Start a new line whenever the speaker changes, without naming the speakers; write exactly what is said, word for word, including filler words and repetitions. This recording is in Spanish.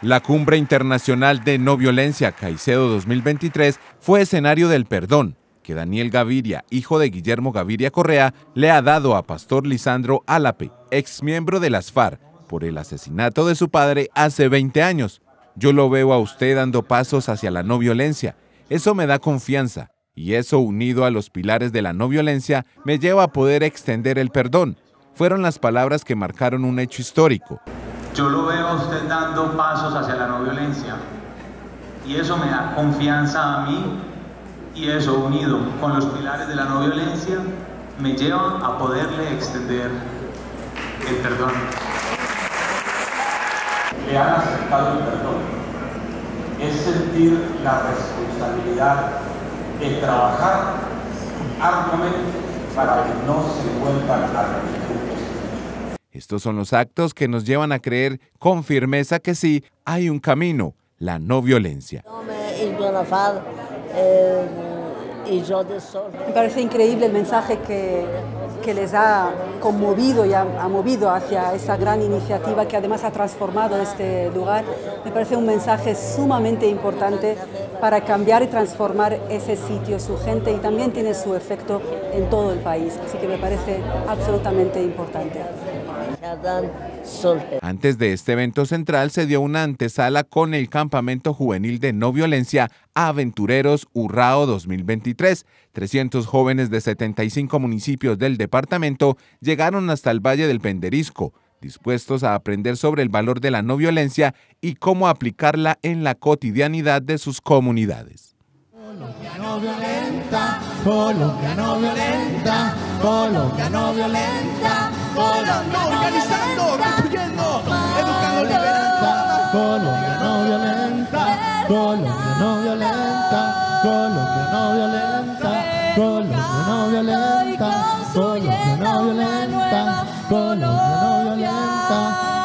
La Cumbre Internacional de No Violencia Caicedo dos mil veintitrés fue escenario del perdón que Daniel Gaviria, hijo de Guillermo Gaviria Correa, le ha dado a Pastor Lisandro Álape, exmiembro de las FARC, por el asesinato de su padre hace veinte años. Yo lo veo a usted dando pasos hacia la no violencia. Eso me da confianza, y eso, unido a los pilares de la no violencia, me lleva a poder extender el perdón. Fueron las palabras que marcaron un hecho histórico.
Yo lo veo a usted dando pasos hacia la no violencia, y eso me da confianza a mí, y eso, unido con los pilares de la no violencia, me lleva a poderle extender el perdón.
Le han aceptado el perdón. Es sentir la responsabilidad de trabajar arduamente para que no se vuelvan a repetir.
Estos son los actos que nos llevan a creer con firmeza que sí, hay un camino, la no violencia.
Me parece increíble el mensaje que, que les ha conmovido y ha, ha movido hacia esa gran iniciativa que además ha transformado este lugar. Me parece un mensaje sumamente importante para cambiar y transformar ese sitio, su gente, y también tiene su efecto en todo el país. Así que me parece absolutamente importante.
Antes de este evento central se dio una antesala con el Campamento Juvenil de No Violencia Aventureros Urrao dos mil veintitrés. trescientos jóvenes de setenta y cinco municipios del departamento llegaron hasta el Valle del Penderisco, dispuestos a aprender sobre el valor de la no violencia y cómo aplicarla en la cotidianidad de sus comunidades.
Colombia no violenta, Colombia no violenta, Colombia no violenta, Colombia no organizando, construyendo, educando, liberando. Colombia no violenta, Colombia no violenta, Colombia no violenta, Colombia no violenta, Colombia no violenta, Colombia no violenta.